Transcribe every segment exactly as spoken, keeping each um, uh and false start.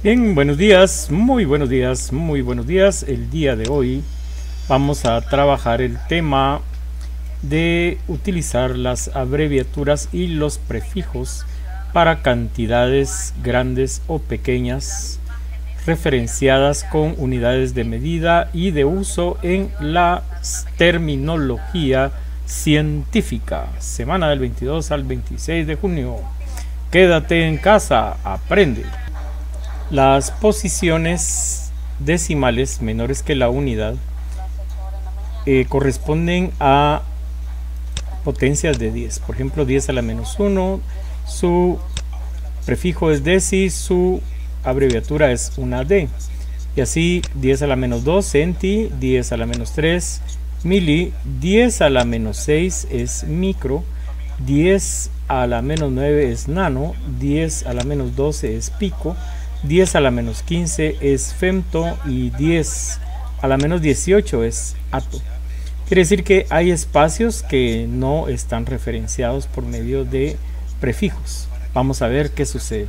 Bien, buenos días, muy buenos días, muy buenos días. El día de hoy vamos a trabajar el tema de utilizar las abreviaturas y los prefijos para cantidades grandes o pequeñas referenciadas con unidades de medida y de uso en la terminología científica. Semana del veintidós al veintiséis de junio. Quédate en casa, aprende. Las posiciones decimales menores que la unidad eh, corresponden a potencias de diez. Por ejemplo, diez a la menos uno, su prefijo es deci, su abreviatura es una D. Y así diez a la menos dos, centi, diez a la menos tres, mili, diez a la menos seis es micro, diez a la menos nueve es nano, diez a la menos doce es pico, diez a la menos quince es femto y diez a la menos dieciocho es ato. Quiere decir que hay espacios que no están referenciados por medio de prefijos. Vamos a ver qué sucede.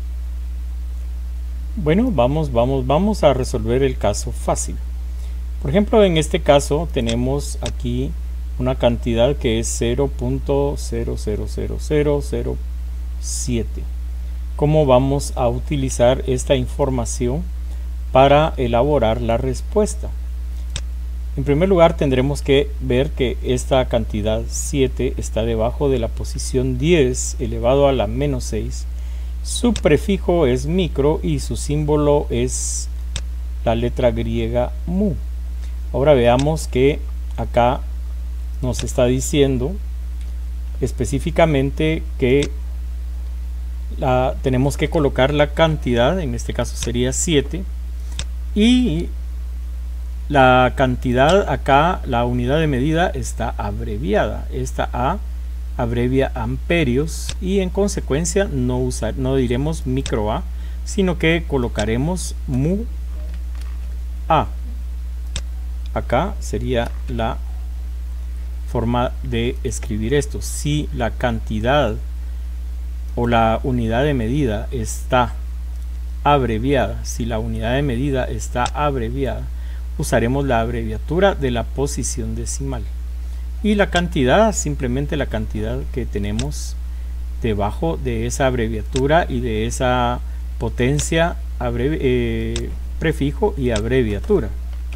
Bueno, vamos, vamos, vamos a resolver el caso fácil. Por ejemplo, en este caso tenemos aquí una cantidad que es cero punto cero cero cero cero cero siete. ¿Cómo vamos a utilizar esta información para elaborar la respuesta? En primer lugar, tendremos que ver que esta cantidad siete está debajo de la posición diez elevado a la menos seis. Su prefijo es micro y su símbolo es la letra griega mu. Ahora veamos que acá nos está diciendo específicamente que La, tenemos que colocar la cantidad, en este caso sería siete, y la cantidad acá, la unidad de medida está abreviada. Esta A abrevia amperios y en consecuencia no, usar, no diremos micro A, sino que colocaremos mu A. Acá sería la forma de escribir esto. Si la cantidad o la unidad de medida está abreviada, si la unidad de medida está abreviada, usaremos la abreviatura de la posición decimal. Y la cantidad, simplemente la cantidad que tenemos debajo de esa abreviatura y de esa potencia, abrevi eh, prefijo y abreviatura.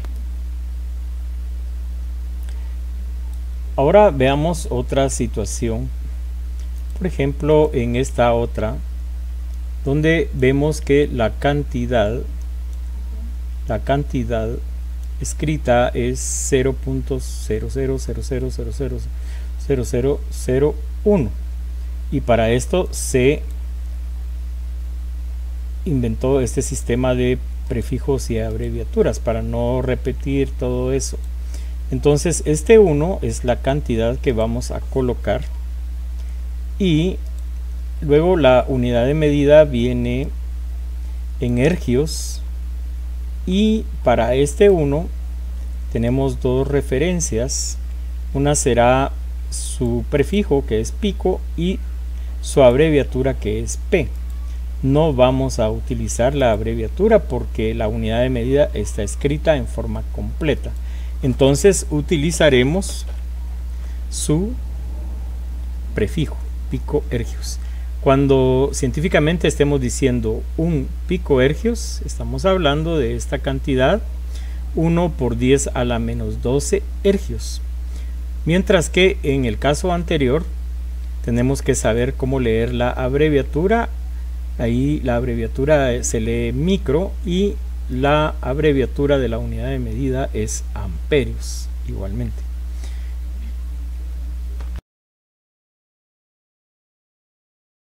Ahora veamos otra situación. Por ejemplo, en esta otra, donde vemos que la cantidad, la cantidad escrita es cero punto cero cero cero cero cero cero cero cero cero uno, y para esto se inventó este sistema de prefijos y abreviaturas para no repetir todo eso. Entonces este uno es la cantidad que vamos a colocar y luego la unidad de medida viene en ergios, y para este uno tenemos dos referencias. Una será su prefijo, que es pico, y su abreviatura, que es P. No vamos a utilizar la abreviatura porque la unidad de medida está escrita en forma completa. Entonces utilizaremos su prefijo, pico ergios. Cuando científicamente estemos diciendo un pico ergios, estamos hablando de esta cantidad, uno por diez a la menos doce ergios. Mientras que en el caso anterior tenemos que saber cómo leer la abreviatura. Ahí la abreviatura se lee micro y la abreviatura de la unidad de medida es amperios igualmente.